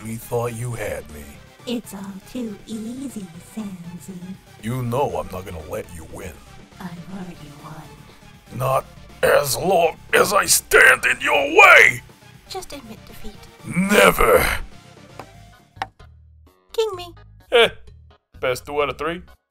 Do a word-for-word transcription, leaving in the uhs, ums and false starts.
really thought you had me. It's all too easy, Sansi. You know I'm not gonna let you win. I've already won. Not as long as I stand in your way! Just admit defeat. Never! King me. Eh, best two out of three.